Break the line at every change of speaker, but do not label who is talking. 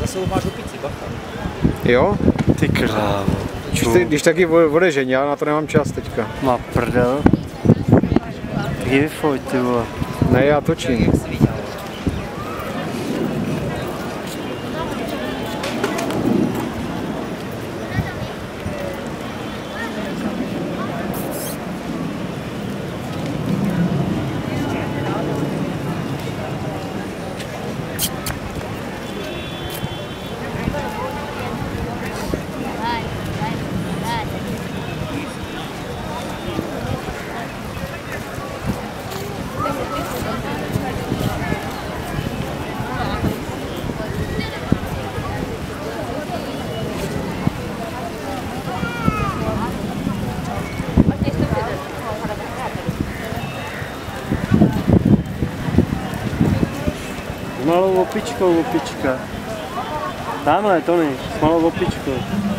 sebou máš opici, bacha.
Jo?
Ty krávo.
Když taky odežení, já na to nemám čas teďka.
Má prdel. Tak ji vyfojď, ty vole.
Ne, já točím.
S malou opičkou, opička. Tamhle, Tony, s malou opičkou.